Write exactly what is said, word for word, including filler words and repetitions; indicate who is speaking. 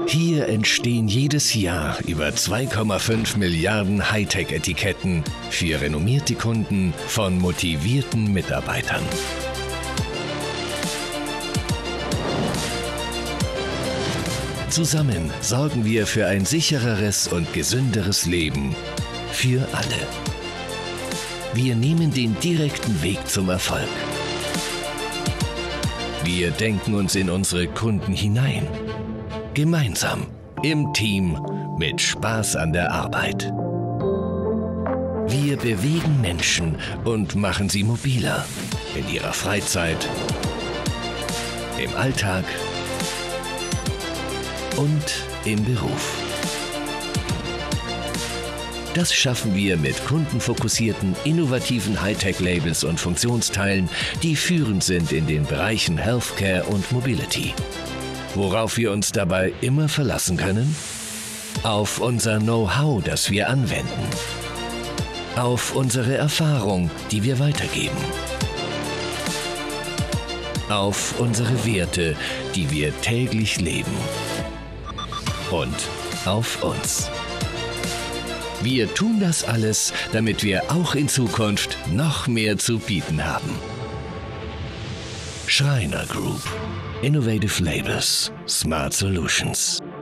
Speaker 1: Hier entstehen jedes Jahr über zwei Komma fünf Milliarden Hightech-Etiketten für renommierte Kunden von motivierten Mitarbeitern. Zusammen sorgen wir für ein sichereres und gesünderes Leben für alle. Wir nehmen den direkten Weg zum Erfolg. Wir denken uns in unsere Kunden hinein. Gemeinsam, im Team, mit Spaß an der Arbeit. Wir bewegen Menschen und machen sie mobiler. In ihrer Freizeit, im Alltag und im Beruf. Das schaffen wir mit kundenfokussierten, innovativen Hightech-Labels und Funktionsteilen, die führend sind in den Bereichen Healthcare und Mobility. Worauf wir uns dabei immer verlassen können? Auf unser Know-how, das wir anwenden. Auf unsere Erfahrung, die wir weitergeben. Auf unsere Werte, die wir täglich leben. Und auf uns. Wir tun das alles, damit wir auch in Zukunft noch mehr zu bieten haben. Schreiner Group. Innovative Labels. Smart Solutions.